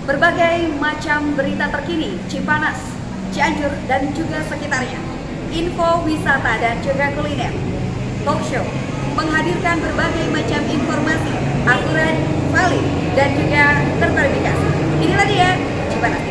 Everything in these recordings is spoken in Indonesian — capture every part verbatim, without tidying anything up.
berbagai macam berita terkini Cipanas, Cianjur, dan juga sekitarnya, info wisata dan juga kuliner. Talk show menghadirkan berbagai macam informasi akurat, valid, dan juga terverifikasi. Inilah dia Cipanas.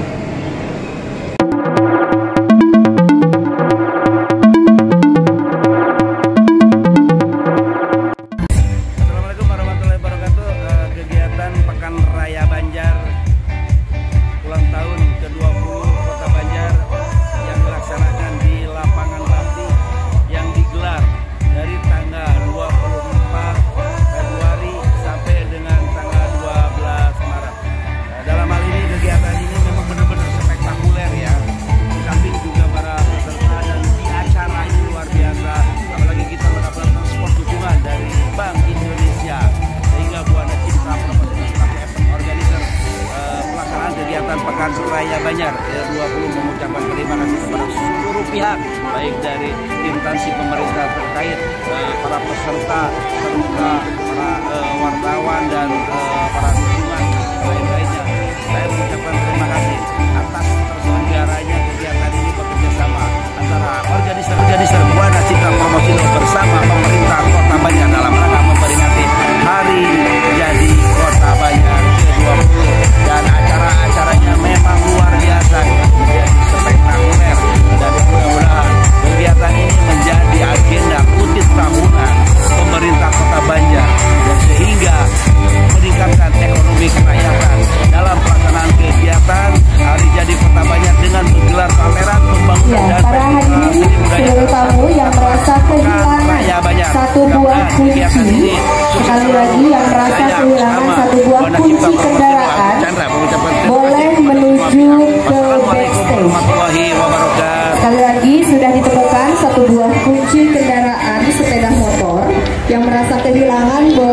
Assalamualaikum warahmatullahi wabarakatuh. Kegiatan Pekan Raya Banjar ulang tahun ke dua puluh Kota Banjar yang dilaksanakan di lapangan Bakti yang digelar dari tanggal dua puluh empat Februari sampai dengan tanggal dua belas Maret. Nah, dalam hal ini kegiatan ini memang benar-benar spektakuler ya. Di samping juga para peserta dan di acara ini luar biasa. Apalagi kita mendapatkan support dukungan dari Bank Indonesia sehingga Buana Citra Promosi Organizer uh, pelaksanaan kegiatan Pekan Raya Banjar ke dua puluh mengucapkan terima kasih kepada seluruh pihak baik dari instansi pemerintah terkait, uh, para peserta serta para uh, wartawan dan uh, para dukungan lain-lainnya. Saya mengucapkan terima kasih atas terselenggaranya kegiatan ini bekerja sama antara organizer-organizer Buana Citra Promosi bersama pemerintah Kota Banjar dalam rangka memperingati Hari Jadi Kota Banjar ke dua puluh, dan acara-acaranya memang luar biasa, menjadi spektakuler, dan mudah-mudahan kegiatan ini menjadi agenda rutin tahunan pemerintah Kota Banjar dan sehingga meningkatkan ekonomi kerakyatan dalam pelaksanaan kegiatan Hari Jadi Kota Banjar dengan menggelar pameran pembangunan ya, dan para hadirin seluruh tamu yang merasa kehilangan satu buah kunci, sekali lagi yang merasa kehilangan satu buah kunci kendaraan boleh menuju ke backstage. Sekali lagi sudah ditemukan satu buah kunci kendaraan sepeda motor yang merasa kehilangan.